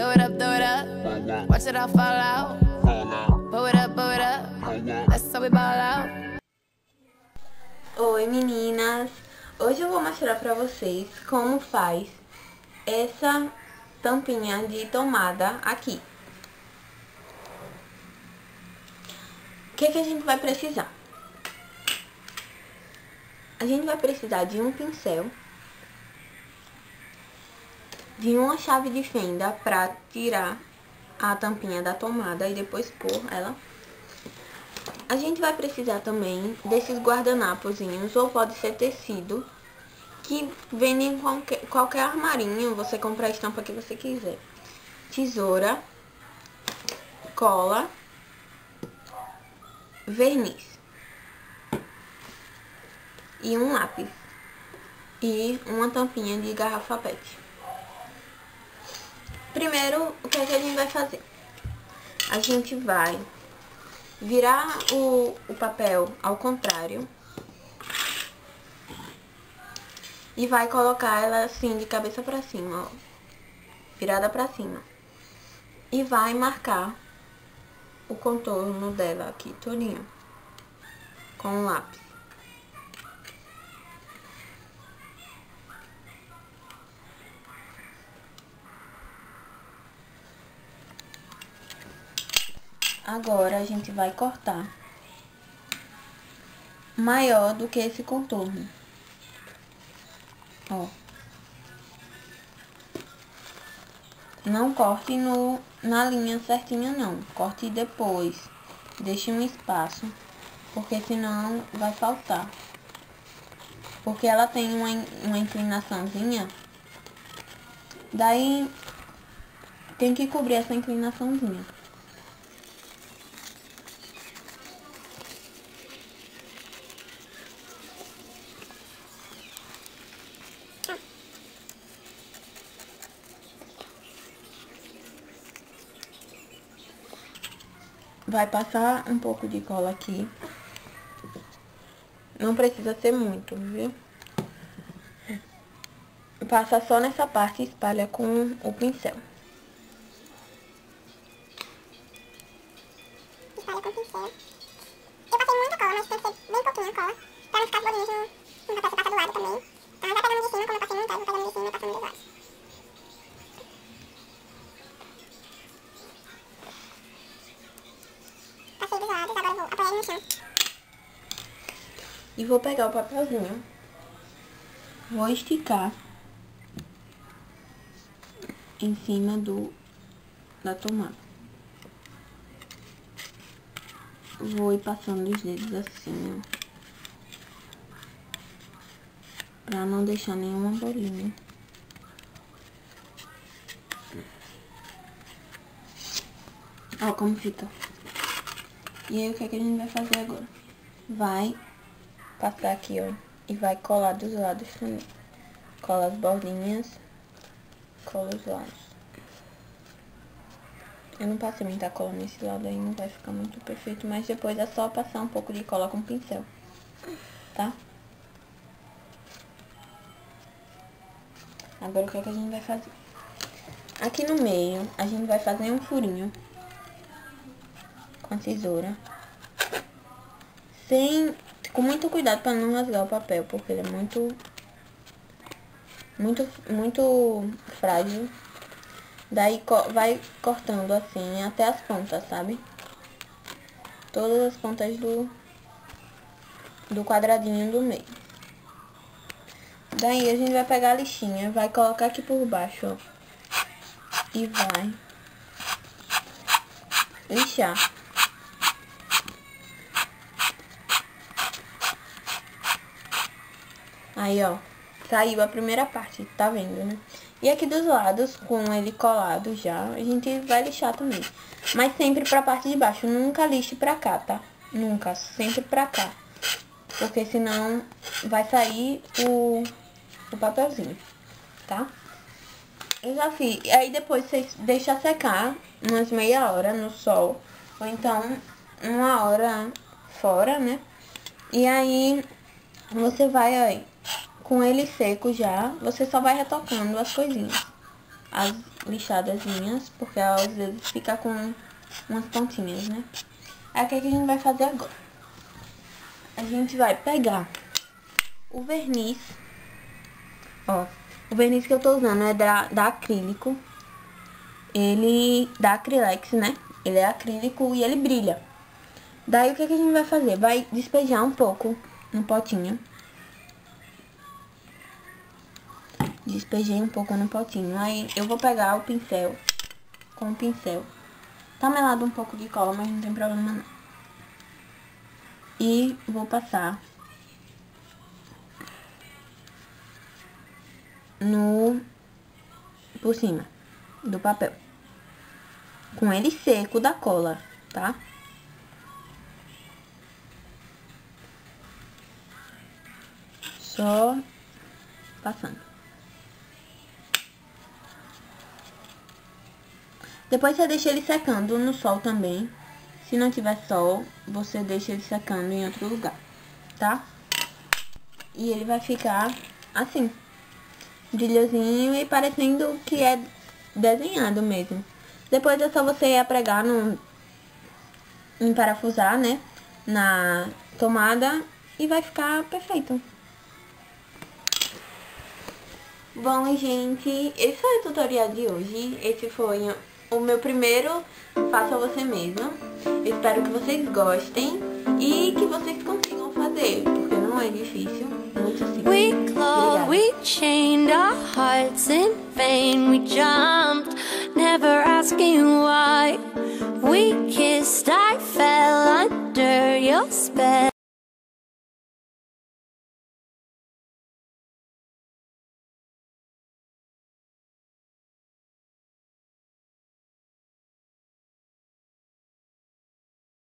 Throw it up, throw it up. Watch it all fall out. Blow it up, blow it up. That's how we ball out. Oi meninas, hoje eu vou mostrar pra vocês como faz essa tampinha de tomada aqui. O que a gente vai precisar? A gente vai precisar de um pincel, de uma chave de fenda pra tirar a tampinha da tomada e depois pôr ela. A gente vai precisar também desses guardanapozinhos, ou pode ser tecido, que vende em qualquer armarinho, você compra a estampa que você quiser. Tesoura, cola, verniz e um lápis e uma tampinha de garrafa PET. Primeiro, o que a gente vai fazer? A gente vai virar o papel ao contrário e vai colocar ela assim de cabeça pra cima, ó, virada pra cima, e vai marcar o contorno dela aqui todinho com o lápis. Agora a gente vai cortar maior do que esse contorno, ó. Não corte na linha certinha não, corte depois, deixe um espaço, porque senão vai faltar. Porque ela tem uma inclinaçãozinha, daí tem que cobrir essa inclinaçãozinha. Vai passar um pouco de cola aqui. Não precisa ser muito, viu? Passa só nessa parte e espalha com o pincel. Espalha com o pincel. Eu passei muita cola, mas tem que ser bem pouquinha cola, pra não ficar as bolinhas no papel, você passa do lado também. Então vai pegando de cima, como eu passei muita, vou pegando de cima e passando dos lados. Passei dos lados, agora vou apoiar ele no chão. E vou pegar o papelzinho, vou esticar em cima da tomada. Vou ir passando os dedos assim, ó, pra não deixar nenhuma bolinha. Ó como fica. E aí o que a gente vai fazer agora? Vai passar aqui, ó, e vai colar dos lados também. Cola as bordinhas, cola os lados. Eu não passei muita cola nesse lado aí, não vai ficar muito perfeito, mas depois é só passar um pouco de cola com o pincel, tá? Agora o que a gente vai fazer? Aqui no meio, a gente vai fazer um furinho com a tesoura, com muito cuidado para não rasgar o papel, porque ele é muito frágil. Daí vai cortando assim até as pontas, sabe? Todas as pontas do quadradinho do meio. Daí a gente vai pegar a lixinha, vai colocar aqui por baixo, ó, e vai lixar. Aí, ó, saiu a primeira parte, tá vendo, né? E aqui dos lados, com ele colado já, a gente vai lixar também. Mas sempre pra parte de baixo, nunca lixe pra cá, tá? Nunca, sempre pra cá. Porque senão vai sair o papelzinho, tá? Eu já fiz. Aí depois você deixa secar umas meia hora no sol, ou então 1 hora fora, né? E aí você vai aí, com ele seco já, você só vai retocando as coisinhas. as lixadazinhas, porque às vezes fica com umas pontinhas, né? Aí o que a gente vai fazer agora? A gente vai pegar o verniz, ó, o verniz que eu tô usando é da acrílico, ele, da Acrylex, né? Ele é acrílico e ele brilha. Daí o que a gente vai fazer? Vai despejar um pouco no potinho. Despejei um pouco no potinho. Aí eu vou pegar o pincel, com o pincel. Tá melado um pouco de cola, mas não tem problema não. E vou passar por cima do papel. Com ele seco da cola, tá? Só passando. Depois você deixa ele secando no sol também. Se não tiver sol, você deixa ele secando em outro lugar, tá? E ele vai ficar assim, brilhosinho e parecendo que é desenhado mesmo. Depois é só você apregar em parafusar, né? Na tomada e vai ficar perfeito. Bom, gente, esse foi o tutorial de hoje. Esse foi o meu primeiro Faça Você Mesmo. Espero que vocês gostem e que vocês consigam fazer, porque não é difícil, muito simples. We clawed, we chained our hearts in vain. We jumped, never asking why. We kissed, I fell under your spell.